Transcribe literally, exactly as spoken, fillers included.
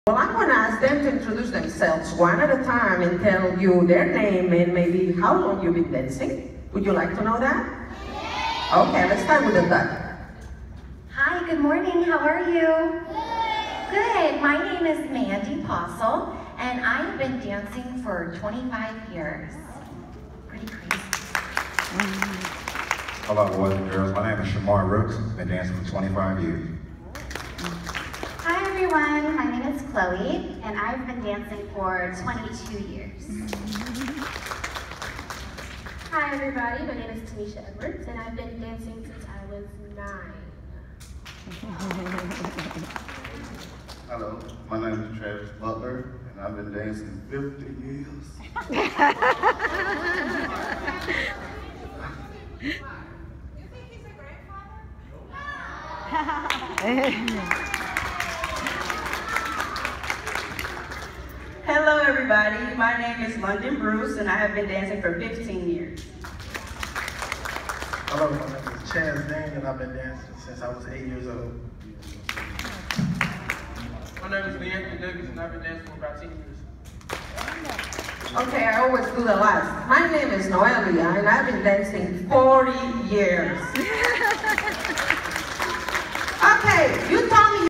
Well, I'm going to ask them to introduce themselves one at a time and tell you their name and maybe how long you've been dancing. Would you like to know that? Okay, let's start with the duck. Hi, good morning. How are you? Good. My name is Mandy Postle, and I have been dancing for twenty-five years. Pretty crazy. Hello, boys and girls. My name is Shamar. Rooks. Been dancing for twenty-five years. Hi everyone, my name is Chloe, and I've been dancing for twenty-two years. Hi everybody, my name is Tamisha Edwards, and I've been dancing since I was nine. Hello, my name is Travis Butler, and I've been dancing fifty years. You think he's a grandfather? Hello everybody, my name is London Bruce and I have been dancing for fifteen years. Hello, my name is Chaz Dane and I've been dancing since I was eight years old. My name is Leanne Douglas and I've been dancing for about ten years. Okay, I always do the last. My name is Noelia and I've been dancing forty years. Okay, you tell me